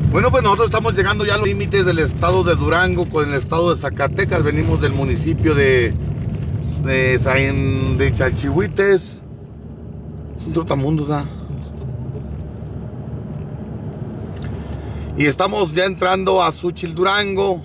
Bueno, pues nosotros estamos llegando ya a los límites del estado de Durango con el estado de Zacatecas. Venimos del municipio de Chalchihuites. Es un trotamundos, ¿ah? Y estamos ya entrando a Xúchitl, Durango.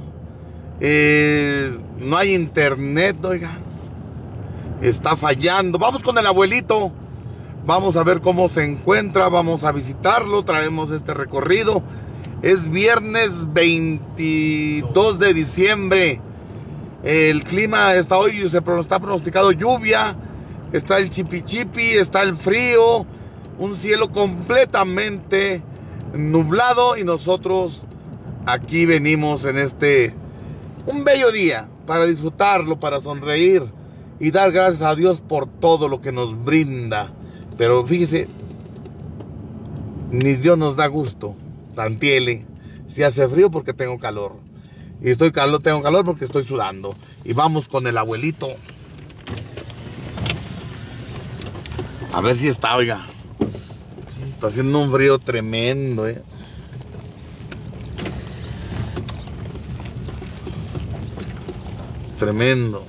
No hay internet, oiga. Está fallando. Vamos con el abuelito. Vamos a ver cómo se encuentra. Vamos a visitarlo. Traemos este recorrido. Es viernes 22 de diciembre. El clima está hoy, está pronosticado lluvia. Está el chipi, está el frío. Un cielo completamente nublado. Y nosotros aquí venimos en un bello día para disfrutarlo, para sonreír y dar gracias a Dios por todo lo que nos brinda. Pero fíjese, ni Dios nos da gusto. Tantiele, si hace frío porque tengo calor. Y tengo calor porque estoy sudando. Y vamos con el abuelito. A ver si está, oiga. Está haciendo un frío tremendo, Tremendo.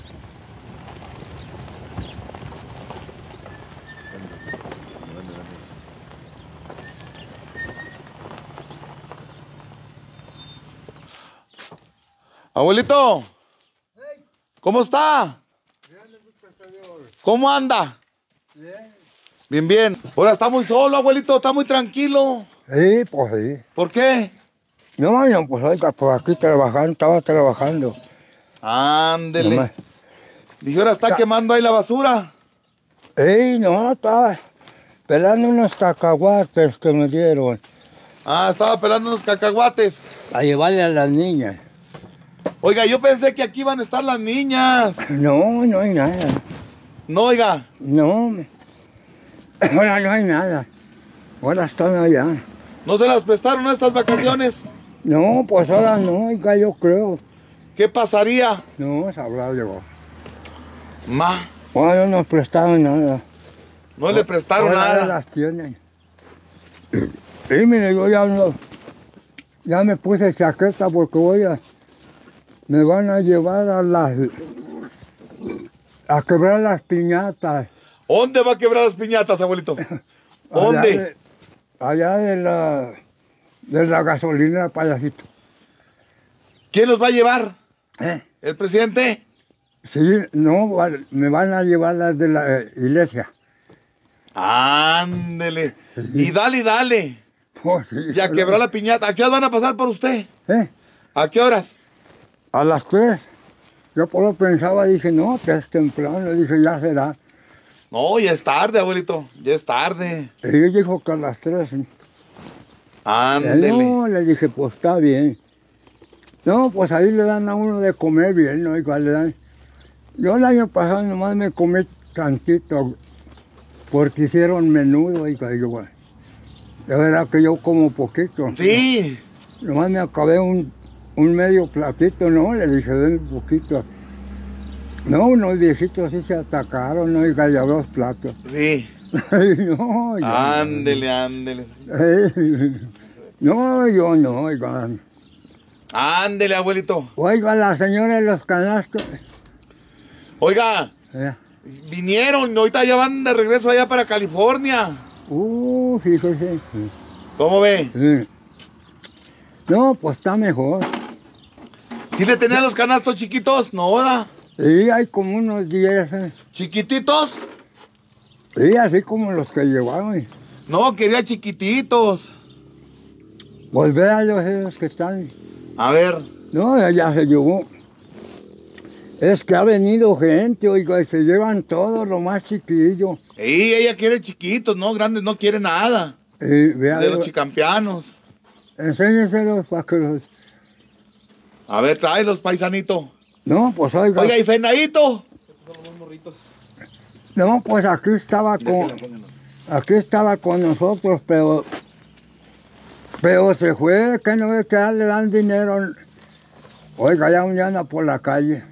Abuelito, ¿cómo está? ¿Cómo anda? Bien, bien. Ahora está muy solo, abuelito, está muy tranquilo. Sí, pues sí. ¿Por qué? No, pues oiga, por aquí estaba trabajando. Ándele. Nomás. Dije, ahora está quemando ahí la basura. No, estaba pelando unos cacahuates que me dieron. Ah, estaba pelando unos cacahuates. A llevarle a las niñas. Oiga, yo pensé que aquí iban a estar las niñas. No, no hay nada. No, oiga. No, ahora no hay nada. Ahora están allá. ¿No se las prestaron estas vacaciones? No, pues ahora no, oiga, yo creo. ¿Qué pasaría? No, sabrá yo. Ma, Ahora no nos prestaron nada. no le prestaron Ahora nada. las tienen. Y mire, yo ya me puse chaqueta porque me van a llevar a quebrar las piñatas. ¿Dónde va a quebrar las piñatas, abuelito? ¿Dónde? Allá de la gasolina, payasito. ¿Quién los va a llevar? ¿Eh? ¿El presidente? Sí, no, me van a llevar las de la iglesia. Ándele. Y dale. Oh, sí, Ya quebró la piñata. ¿A qué horas van a pasar por usted? ¿A qué horas? A las 3. Yo por lo pensaba, dije, no, que es temprano. Dije, ya será. No, ya es tarde, abuelito. Ya es tarde. Y él dijo que a las 3. Ándele. No, le dije, pues está bien. No, pues ahí le dan a uno de comer bien, ¿no? Igual le dan. Yo el año pasado nomás me comí tantito porque hicieron menudo y igual. De verdad que yo como poquito. Sí. Nomás me acabé un medio platito, ¿no? Le dije, denme un poquito. No, unos viejitos sí se atacaron, ¿no? Y ya 2 platos. Sí. No, Ándele. No, yo no, oiga. Ándele, abuelito. Oiga, la señora de los canastos. Oiga, vinieron, ahorita ya van de regreso allá para California. Fíjese. ¿Cómo ve? Sí. No, pues está mejor. ¿Sí le tenían los canastos chiquitos? No, ¿verdad? Sí, hay como unos 10. ¿Chiquititos? Sí, así como los que llevaron. No, quería chiquititos. Volver a esos que están. A ver. No, ya se llevó. Es que ha venido gente, oiga, y se llevan todo lo más chiquillo. Sí, ella quiere chiquitos, no grandes, no quiere nada. Vea, de los chicampianos. Enséñeselos para que los... A ver, tráelos, paisanito. No, pues oiga. Oiga, ¿y Fernandito? Estos son los morritos. No, pues aquí estaba con nosotros, pero se fue, que no es que le dan dinero. Oiga, ya anda por la calle.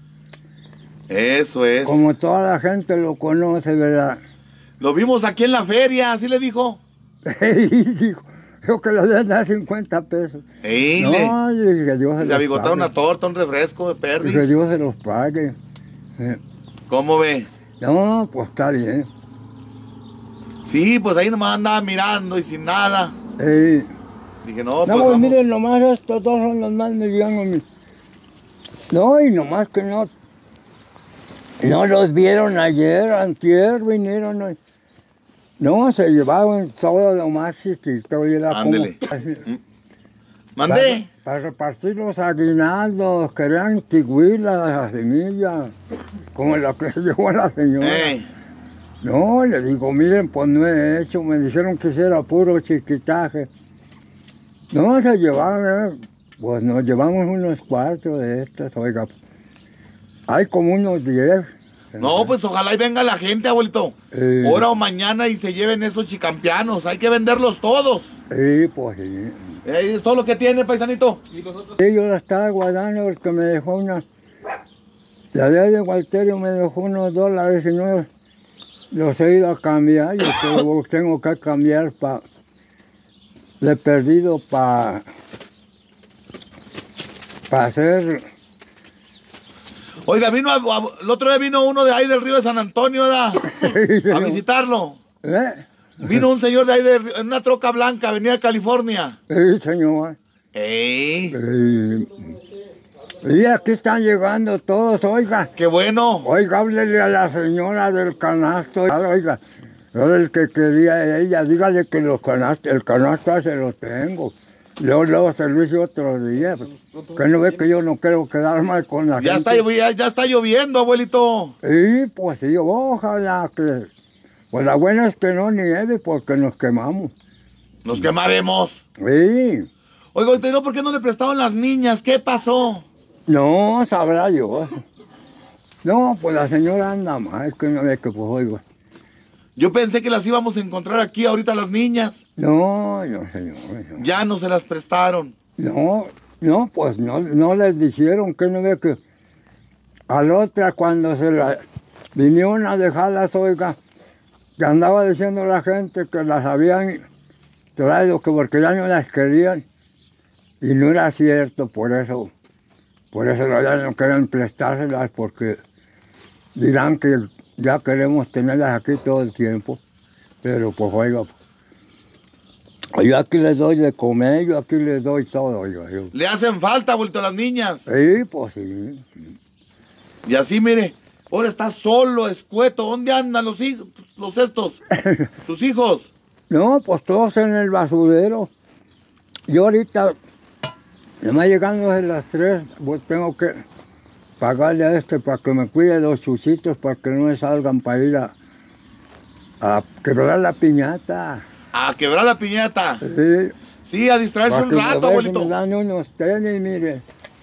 Eso es. Como toda la gente lo conoce, ¿verdad? Lo vimos aquí en la feria, así le dijo. Dijo, Yo que le den a 50 pesos. ¡Eyle! No, y que Dios Se los abigotaron pague. una torta, un refresco de Y que perdiz. Dios se los pague. ¿Cómo ve? No, pues está bien. Sí, pues ahí nomás andaba mirando y sin nada. Ey. Dije, no, No, pues pues vamos. miren, nomás estos dos son los más medianos. No, y nomás que no los vieron ayer, antier, vinieron hoy. No, se llevaban todo lo más chiquito. Y era Ándele. ¿Mandé? Para repartir los aguinaldos, querían tiguilas, semillas, como lo que llevó la señora. No, le digo, miren, pues no he hecho, me dijeron que era puro chiquitaje. No, se llevaban, pues nos llevamos unos cuartos de estos, oiga. Hay como unos 10. No, pues ojalá y venga la gente, abuelito. Ahora o mañana y se lleven esos chicampianos. Hay que venderlos todos. Sí, pues sí. Es todo lo que tiene, paisanito. Sí, yo la estaba guardando porque me dejó una... La de Walterio me dejó unos dólares y no los he ido a cambiar. Yo tengo que cambiar para... Le he perdido para hacer... Oiga, el otro día vino uno de ahí del río de San Antonio, ¿verdad? A visitarlo. Vino un señor de ahí en una troca blanca, venía de California. Sí, señor. ¡Ey! Y aquí están llegando todos, oiga. ¡Qué bueno! Oiga, háblele a la señora del canasto. Oiga, yo el que quería ella, dígale que el canasto se lo tengo. Luego se lo hice otro día. Que no ve que yo no quiero quedar mal con la gente. Ya está lloviendo, abuelito. Sí, pues sí, ojalá que... Pues la buena es que no nieve porque nos quemamos. Nos quemaremos. Sí. Oiga, ¿no? ¿Por qué no le prestaron las niñas? ¿Qué pasó? No, sabrá yo. No, pues la señora anda mal, que no ve que pues oiga. Yo pensé que las íbamos a encontrar aquí ahorita las niñas. No, señor. Ya no se las prestaron. No, pues no les dijeron que no ve que... A la otra cuando se la vinieron a dejarlas, oiga, que andaba diciendo la gente que las habían traído, que porque ya no las querían. Y no era cierto, por eso ya no querían prestárselas, porque dirán que ya queremos tenerlas aquí todo el tiempo. Pero pues oiga, yo aquí les doy de comer, yo aquí les doy todo, oiga. Le hacen falta, vuelto a las niñas. Sí, pues sí. Y así, mire, ahora está solo, escueto. ¿Dónde andan los estos? Sus hijos. No, pues todos en el basurero. Yo ahorita, además llegando a las 3, pues tengo que pagarle a para que me cuide los chuchitos para que no me salgan para ir a quebrar la piñata. A quebrar la piñata. Sí. Sí, a distraerse un rato, abuelito. Me dan unos tenis, mire.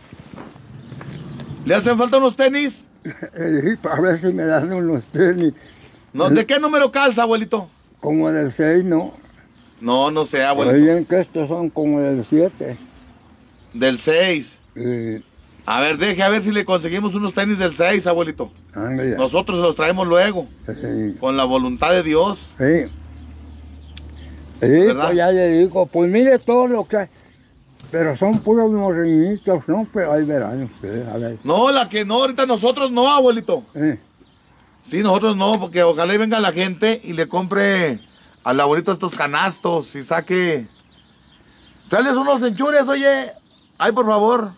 ¿Le hacen falta unos tenis? Sí, para ver si me dan unos tenis. No, ¿de qué número calza, abuelito? Como del 6, ¿no? No sé, abuelito. Oigan que estos son como del 7. Del 6. Sí. A ver, deje a ver si le conseguimos unos tenis del 6, abuelito. Ándale. Nosotros se los traemos luego. Sí. Con la voluntad de Dios. Sí. Sí, ¿Verdad? pues ya le digo, pues mire todo lo que hay. Pero son puros morriñitos, ¿no? Pero ahí verán ustedes, a ver. No, la que no, ahorita nosotros no, abuelito. Sí, nosotros no, porque ojalá y venga la gente y le compre al abuelito estos canastos y saque... Tráeles unos enchures, oye. Ay, por favor.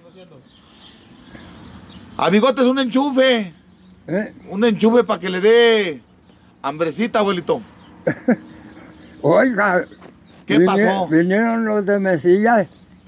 A Bigotes un enchufe. Un enchufe para que le dé hambrecita, abuelito. Oiga. ¿Qué pasó? Vinieron los de Mesillas.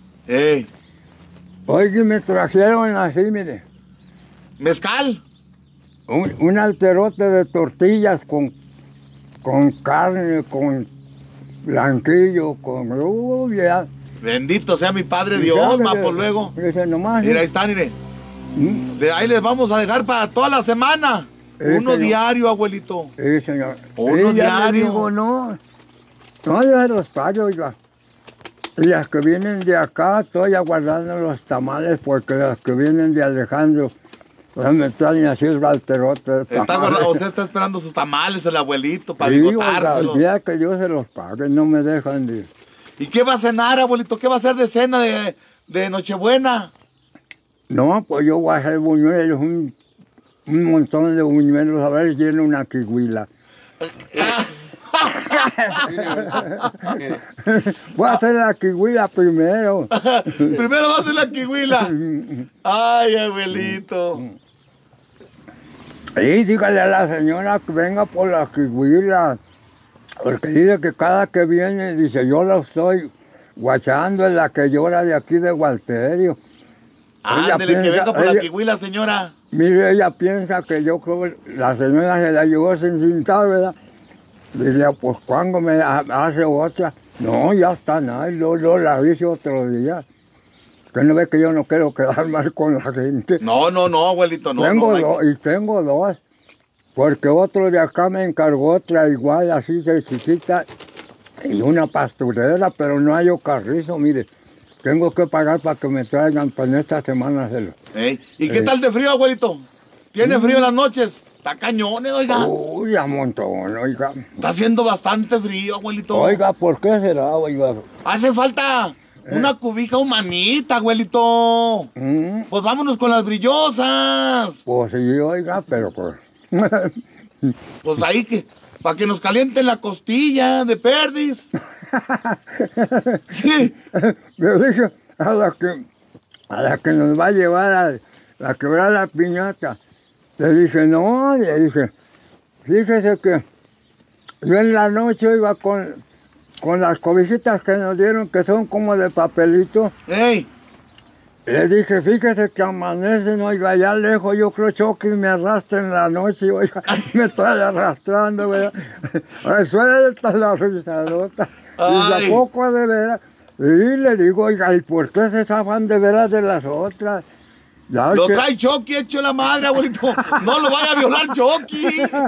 Oiga, y me trajeron así, mire. ¿Mezcal? Un alterote de tortillas con carne, con blanquillo, con... ya. Bendito sea mi Padre Dios, ma, por luego. Nomás, mira, ahí están, mire. De ahí les vamos a dejar para toda la semana. Uno señor. Diario, abuelito. Sí, señor. Uno ya diario. le digo, no de los payos, oiga. Y las que vienen de acá, estoy aguardando los tamales, porque las que vienen de Alejandro, pues me traen así el alterote de tamales. O sea, está esperando sus tamales el abuelito para sí, bigotárselos. Ya que yo se los pague, no me dejan de... ¿Y qué va a cenar, abuelito? ¿Qué va a hacer de cena de Nochebuena? No, pues yo voy a hacer buñuelos, un montón de buñuelos, a ver, lleno una kiwila. Voy a hacer la kiwila primero. Primero va a hacer la kiwila. Ay, abuelito. Y dígale a la señora que venga por la kiwila, porque dice que cada que viene, dice, yo lo estoy guachando, es la que llora de aquí de Gualterio. Ándele, que venga por la kiwila, señora. Mire, ella piensa que yo creo que la señora se la llevó sin cintar, ¿verdad? Diría, pues cuando me hace otra. No, ya está, nada, yo la hice otro día. Que no ve que yo no quiero quedar mal con la gente. No, abuelito, no. Tengo dos. Porque otro de acá me encargó otra igual, así de chiquita, y una pasturera, pero no hay carrizo, mire. Tengo que pagar para que me traigan para en esta semana hacerlo. ¿Y qué tal de frío, abuelito? ¿Tiene frío en las noches? Está cañones, oiga. Uy, a montón, oiga. Está haciendo bastante frío, abuelito. Oiga, ¿por qué será, oiga? Hace falta una cobija humanita, abuelito. Pues vámonos con las brillosas. Pues sí, oiga, pero pues... Pues ahí que, para que nos calienten la costilla de perdiz. Sí. Me dije a la que nos va a llevar a quebrar la piñata. Le dije, no, le dije, fíjese que yo en la noche iba con las cobijitas que nos dieron, que son como de papelito. ¡Ey! Le dije, fíjese que amanecen, oiga, allá lejos, yo creo Chucky me arrastra en la noche, oiga, me trae arrastrando, ¿verdad? Suelta la risadota. Y tampoco de veras. Y le digo, oiga, ¿y por qué se zafan de veras de las otras? Ya lo trae Chucky hecho la madre, abuelito. No lo vaya a violar Chucky.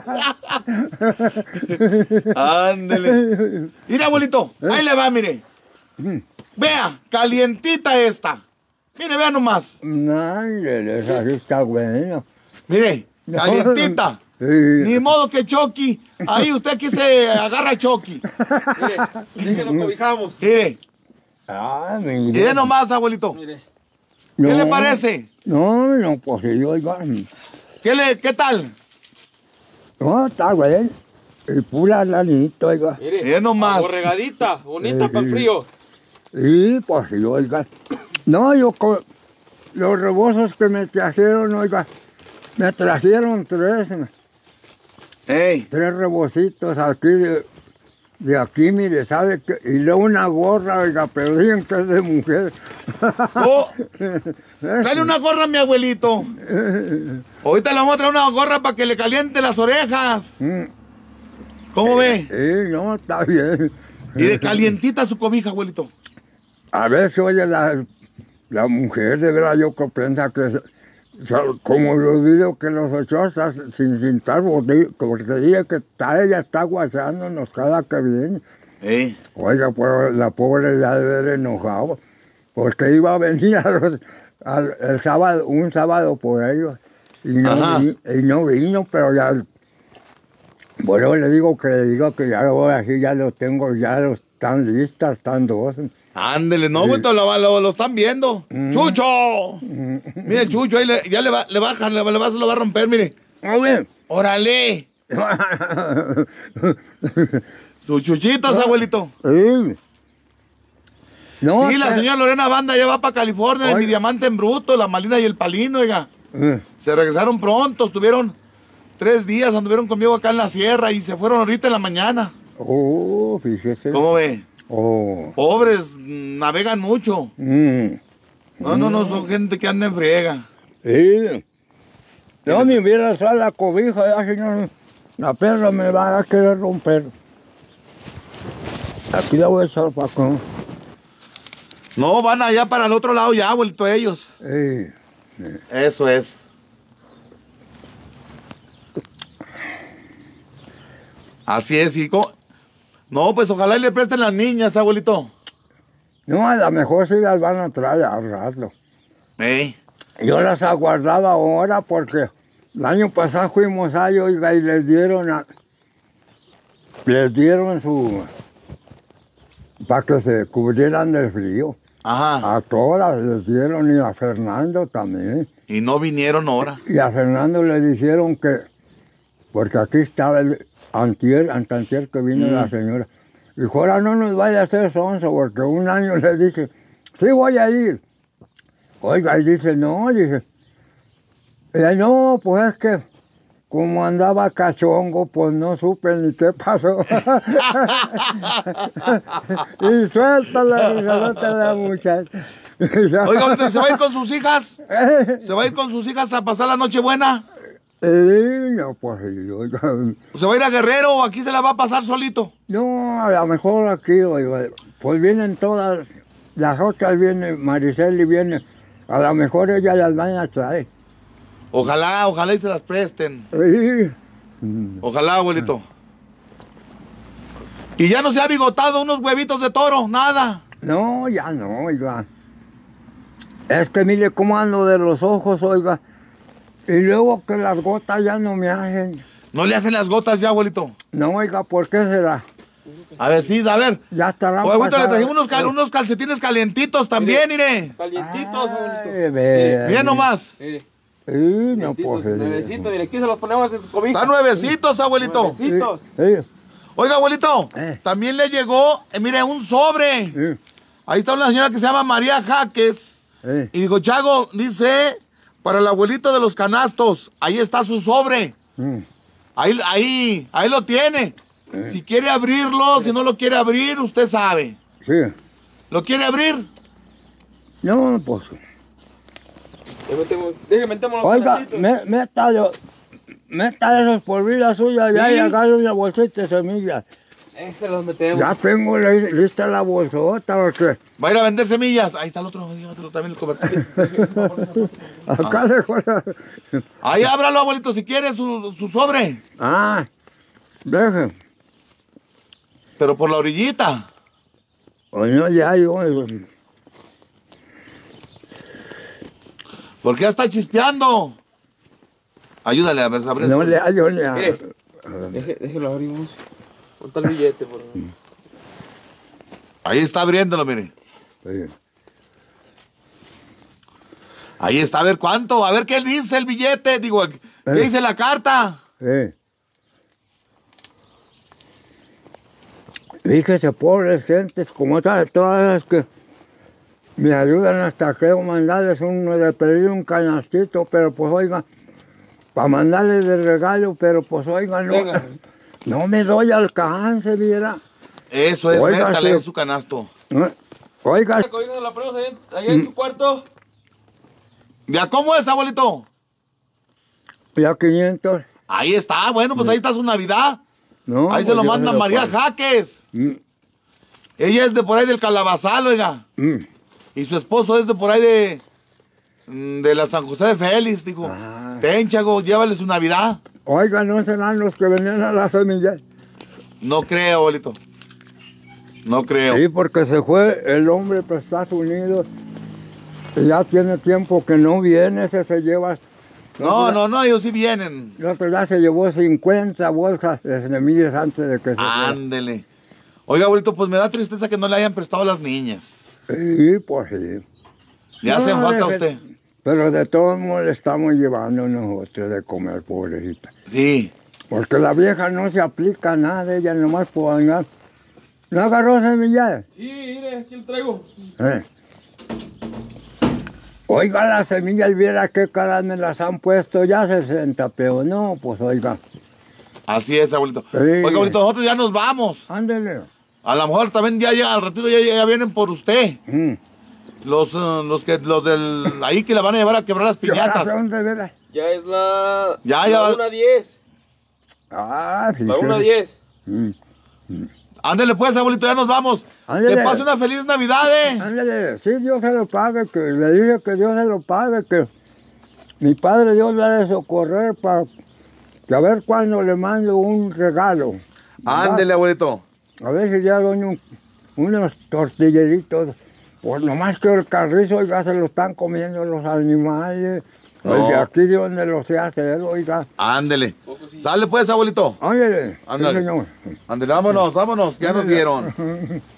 Ándele. Mira, abuelito, ahí le va, mire. Vea, calientita esta. Mire, vea nomás. Ándele, esa sí está buena. Mire, calientita. Sí. Ni modo que Chucky. Ahí usted aquí se agarra a Chucky. Mire, así que nos cobijamos. Mire. Ah, mire. Mire nomás, abuelito. Mire. ¿Qué le parece? No, pues sí, oiga. ¿Qué tal? No, está bien. Y pura lanito, oiga. Mire, nomás. borregadita, bonita para el frío. Sí, pues sí, oiga. No, yo con los rebozos que me trajeron, oiga, me trajeron tres. ¡Ey! Tres rebocitos aquí de aquí, mire, ¿sabe qué? Y luego una gorra, oiga, pero dicen que es de mujer. Oh, dale una gorra a mi abuelito. Ahorita le vamos a traer una gorra para que le caliente las orejas. ¿Cómo ve? Sí, no, está bien. Y de calientita su cobija, abuelito. A veces, oye, la mujer, de verdad, yo que piensa que... como los videos que los echó hasta sin cintar, porque dice que ella está guachándonos cada que viene. Oiga, pues la pobre ya debe haber enojado, porque iba a venir el sábado, un sábado por ellos, y no vino, pero ya, bueno, le digo que ya así ya los tengo, ya los están listas, están dos. Ándele, no, abuelito, lo están viendo. ¡Chucho! Mire, el Chucho, ahí ya le baja, lo va a romper, mire. ¡Órale! Sus chuchitos, abuelito. Sí. No, sí, la señora Lorena Banda ya va para California, en mi diamante en bruto, la Malina y el Palino, oiga. Se regresaron pronto, estuvieron 3 días, anduvieron conmigo acá en la sierra y se fueron ahorita en la mañana. Oh, fíjese. ¿Cómo ve? Oh. Pobres, navegan mucho. No, son gente que anda en friega. Sí. No me hubiera traído la cobija, ya, señor. La perra me va a querer romper. Aquí la voy a echar para acá. No, van allá para el otro lado ya, vuelto ellos. Sí. Eso es. Así es, hijo. No, pues ojalá y le presten las niñas, abuelito. No, a lo mejor sí las van a traer al rato. Yo las aguardaba ahora porque el año pasado fuimos allá, oiga, y les dieron para que se cubrieran del frío. Ajá. A todas les dieron y a Fernando también. Y no vinieron ahora. Y a Fernando le dijeron que, porque aquí estaba el antier que vino la señora. Dijo, ahora no nos vaya a hacer sonso, porque un año le dije, sí voy a ir. Oiga, y dice, no, dice, no, pues es que como andaba cachongo, pues no supe ni qué pasó. Y suéltala, muchacha. Oiga, ahorita se va a ir con sus hijas. ¿Se va a ir con sus hijas a pasar la noche buena? No, pues oiga. ¿Se va a ir a Guerrero o aquí se la va a pasar solito? No, a lo mejor aquí, oiga, pues vienen todas, las otras vienen, Mariceli viene, a lo mejor ellas las van a traer. Ojalá y se las presten. Sí. Ojalá, abuelito. Y ya no se ha bigotado unos huevitos de toro, nada. No, ya no, oiga. Es que mire cómo ando de los ojos, oiga. Y luego que las gotas ya no me hacen. ¿No le hacen las gotas ya, abuelito? No, oiga, ¿por qué será? A ver, sí, a ver. Ya estarán Oye, abuelito, le pasadas. trajimos unos calcetines calientitos también, mire. Calientitos, abuelito. Mira nomás. Mire, Sí, no, calientitos, pues. nuevecitos, mire, aquí se los ponemos en su cobija. Están nuevecitos, abuelito. Nuevecitos. Sí, Oiga, abuelito, Eh. también le llegó, mire, un sobre. sí, Ahí está una señora que se llama María Jaques. sí. Y dijo, Chago, dice, para el abuelito de los canastos, ahí está su sobre. Mm. Ahí lo tiene. Si quiere abrirlo, si no lo quiere abrir, usted sabe. Sí. ¿Lo quiere abrir? No, pues. Déjeme metemos los Oiga, canastos. meta esos por vida suya ya Sí. y agarre una bolsita de semillas. Se los metemos. Ya tengo lista la bolsota, porque Va a ir a vender semillas. Ahí está el otro, llévatelo también el cobertor. acá dejó la... Ahí ábralo, abuelito, si quiere su sobre. Ah, deje. Pero por la orillita. O no, ya yo... Porque ya está chispeando. Ayúdale a ver, abre. No le hallo ni a... Mire. Déjelo abrimos. Ponta el billete, por favor. Ahí está abriéndolo, mire. Sí. Ahí está, a ver cuánto. A ver qué dice el billete. Digo, ¿qué dice la carta? Sí. Fíjese, pobres gentes, como todas las que me ayudan hasta que mandarles uno de pedir un canastito, pero pues oiga, para mandarles de regalo, pero pues oiga, Venga. no me doy alcance, viera. Eso es, Oiga, métale sí. en su canasto. Oiga, La cobija la ponemos ahí en su cuarto. ¿Ya cómo es, abuelito? ya 500. Ahí está, bueno, pues ahí está su Navidad. No, Ahí se lo pues yo manda se lo María pago. Jaques. Mm, Ella es de por ahí del Calabazal, oiga. mm. Y su esposo es de por ahí de la San José de Félix, dijo. Ah. Ten, Chago, llévale su Navidad. Oiga, ¿no serán los que venían a las semillas? No creo, abuelito. No creo. Sí, porque se fue el hombre para Estados Unidos. Y ya tiene tiempo que no viene, ese se lleva... No, ellos sí vienen. El otro ya se llevó 50 bolsas de semillas antes de que se fuera. Ándele. Oiga, abuelito, pues me da tristeza que no le hayan prestado a las niñas. Sí, pues sí. Le hacen No, falta a de- usted. Pero de todos modos le estamos llevando nosotros de comer, pobrecita. Sí. Porque la vieja no se aplica a nada, ella nomás por andar. ¿No agarró semillas? Sí, mire, aquí lo traigo. Oiga, las semillas, viera qué caras me las han puesto ya 60, pero no, pues oiga. Así es, abuelito. Sí. Oiga, abuelito, nosotros ya nos vamos. Ándele. A lo mejor también ya llega, al ratito ya vienen por usted. Mm. Los del ahí que la van a llevar a quebrar las ¿Qué hora piñatas. son de veras? Ya es la... Ya la va. 1:10. Ah, sí. La 1:10. Mm. Ándele pues, abuelito, ya nos vamos. Ándele. Que pase una feliz Navidad, Ándale, sí, Dios se lo pague, que le dije que Dios se lo pague, que mi padre Dios le ha de socorrer para que a ver cuándo le mando un regalo. Ándele, abuelito. A ver si ya doy unos tortilleritos. Pues nomás que el carrizo, oiga, se lo están comiendo los animales. No. Oiga, aquí de donde lo sé hacer, oiga. Ándele. Sale pues, abuelito. Ándale, sí, Ándale. señor. Ándele, vámonos, ya nos vieron.